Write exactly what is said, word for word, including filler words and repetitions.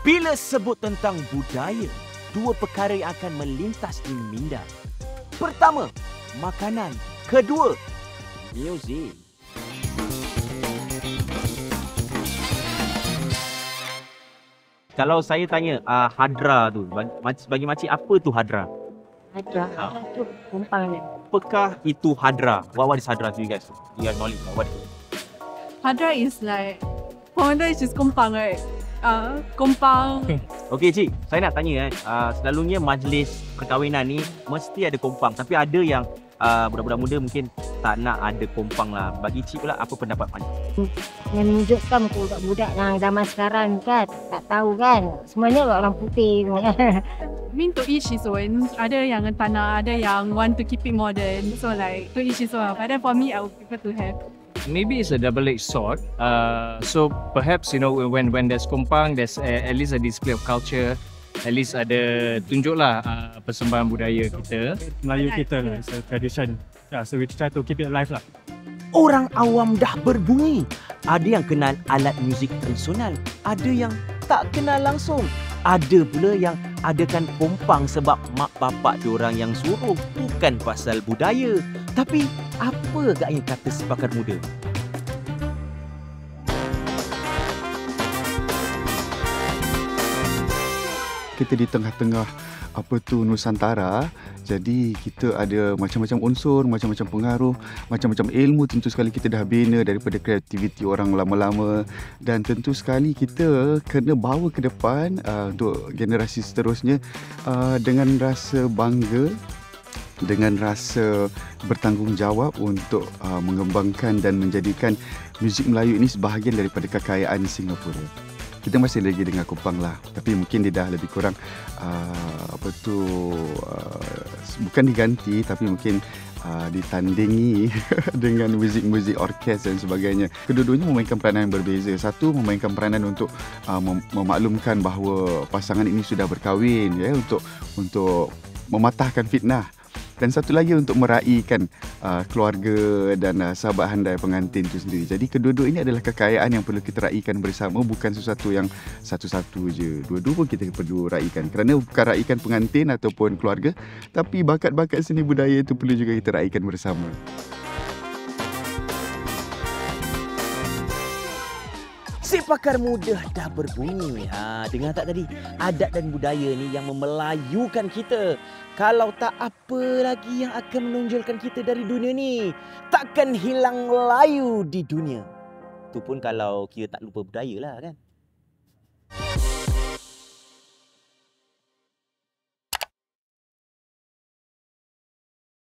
Bila sebut tentang budaya, dua perkara yang akan melintas di minda. Pertama, makanan. Kedua, muzik. Kalau saya tanya uh, hadra tu, bagi, bagi makcik apa tu hadra? Hadra, tu kumpang ni. Apakah itu hadra? What, what is hadra to you guys? You guys knowledge what? Hadra is like, Hadra is just kompang, right? Uh, kompang. Okey cik, saya nak tanya kan, uh, selalunya majlis perkahwinan ni mesti ada kompang, tapi ada yang uh, budak-budak muda mungkin tak nak ada kompang lah. Bagi cik pula, apa pendapat makcik? Yang menunjukkan budak-budak yang zaman sekarang kan, tak tahu kan, semuanya orang putih. I mean to each his own. Ada yang tak nak, ada yang want to keep it modern. So like to each his own. But then for me, I would prefer to have. Maybe it's a double-edged sword. Uh, so perhaps you know when when there's kompang, there's a, at least a display of culture. At least ada tunjuklah uh, persembahan budaya kita. Melayu kita lah, it's a tradition. Yeah, so we try to keep it alive lah. Orang awam dah berbunyi. Ada yang kenal alat muzik tradisional, ada yang tak kenal langsung. Ada pula yang adakan kompang sebab mak bapak diorang yang suruh, bukan pasal budaya. Tapi apa agaknya kata si pakar muda? Kita di tengah-tengah apa tu Nusantara, jadi kita ada macam-macam unsur, macam-macam pengaruh, macam-macam ilmu. Tentu sekali kita dah bina daripada kreativiti orang lama-lama, dan tentu sekali kita kena bawa ke depan uh, untuk generasi seterusnya uh, dengan rasa bangga, dengan rasa bertanggungjawab untuk uh, mengembangkan dan menjadikan muzik Melayu ini sebahagian daripada kekayaan Singapura. Kita masih lagi dengar kompang lah, tapi mungkin dia dah lebih kurang uh, apa tu uh, bukan diganti, tapi mungkin uh, ditandingi dengan muzik-muzik orkes dan sebagainya. Kedua-duanya memainkan peranan yang berbeza. Satu memainkan peranan untuk uh, mem- memaklumkan bahawa pasangan ini sudah berkahwin, ya, untuk untuk mematahkan fitnah. Dan satu lagi untuk meraihkan uh, keluarga dan uh, sahabat handai pengantin itu sendiri. Jadi kedua-dua ini adalah kekayaan yang perlu kita raikan bersama, bukan sesuatu yang satu-satu je. Dua-dua pun kita perlu raikan. Kerana bukan raikan pengantin ataupun keluarga, tapi bakat-bakat seni budaya itu perlu juga kita raikan bersama. Si pakar muda dah berbunyi. Ha, dengar tak tadi? Adat dan budaya ni yang memelayukan kita. Kalau tak, apa lagi yang akan menonjolkan kita dari dunia ni? Takkan hilang Melayu di dunia. Tu pun kalau kita tak lupa budaya lah kan.